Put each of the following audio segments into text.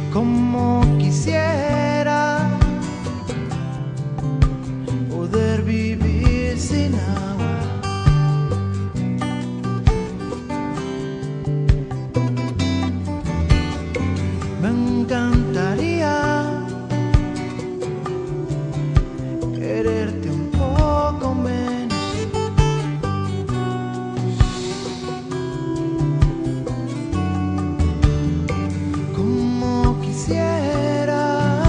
Como quisiera poder vivir sin agua. Me encantaría quererte un poco menos. Como quisiera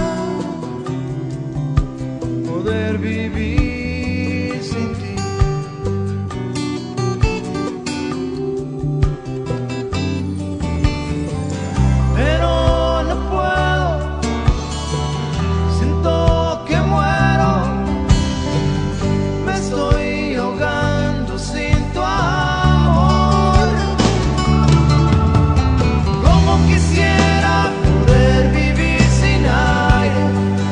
poder vivir sin ti. Pero no puedo, siento que muero, me estoy ahogando sin tu amor. Como quisiera poder vivir sin aire,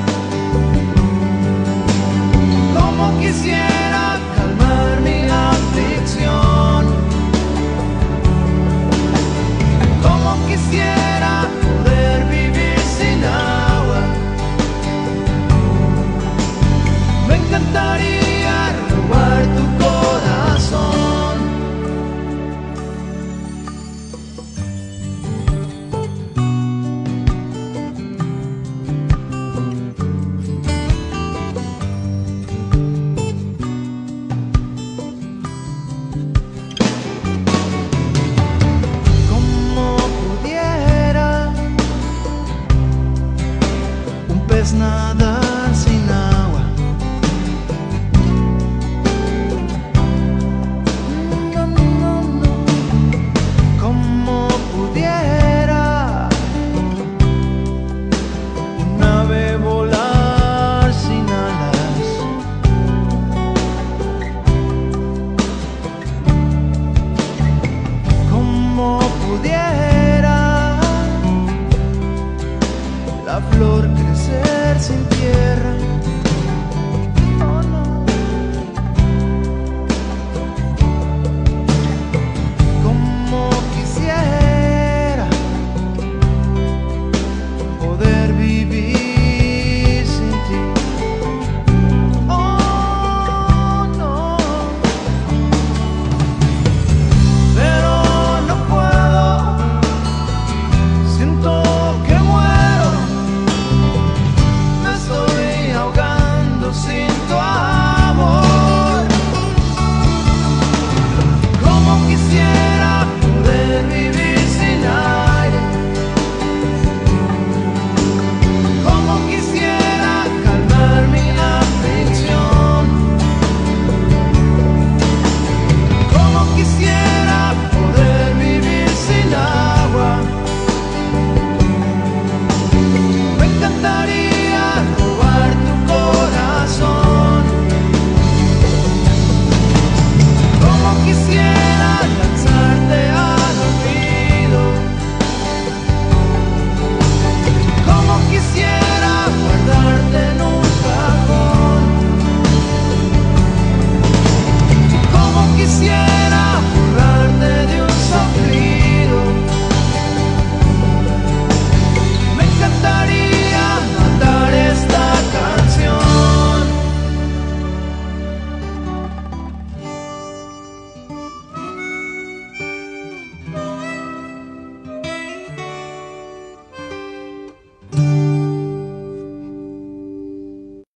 como quisiera calmar mi aflicción, como quisiera poder vivir sin agua. Me encantaría robar tu corazón. Como pudiera un pez nadar sin agua. No, no, no. Como pudiera un ave volar sin alas. Como pudiera la flor crecer sin tierra.